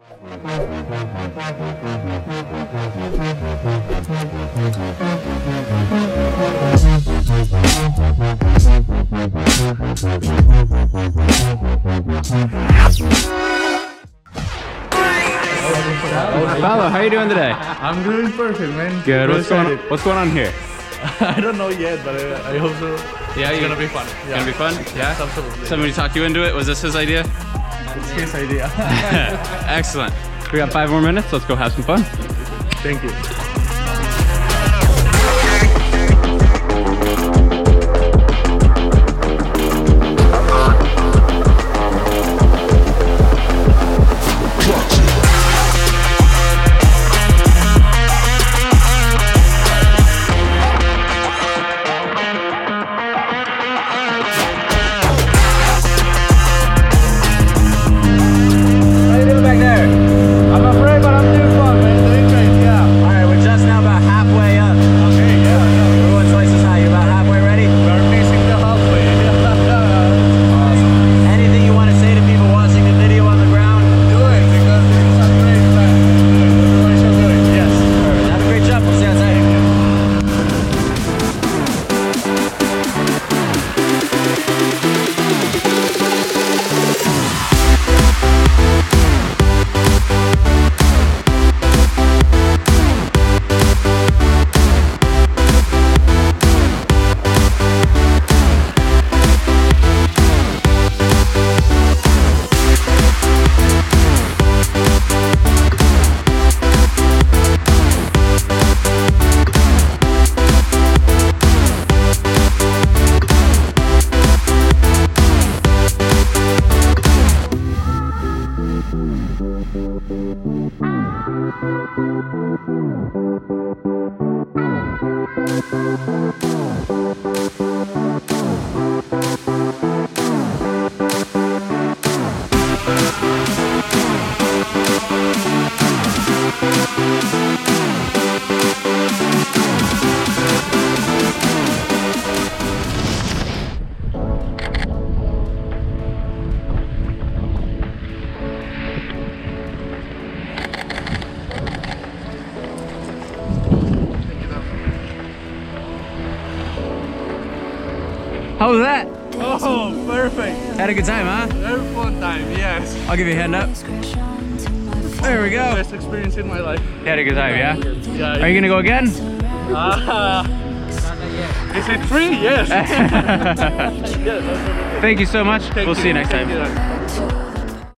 Paulo, how are you doing today? I'm doing perfect, man. Good. What's going on here? I don't know yet, but I hope so. Yeah, it's gonna be fun. Yeah. Gonna be fun? Yeah, absolutely. Somebody talked you into it? Was this his idea? It's his idea. Excellent. We got 5 more minutes. Let's go have some fun. Thank you. How was that? Oh, perfect. Had a good time, huh? Very fun time, yes. I'll give you a hand up. There we go. Best experience in my life. You had a good time, yeah? Yeah. Are you gonna go again? Is it free? Yes. Thank you so much. We'll see you next time.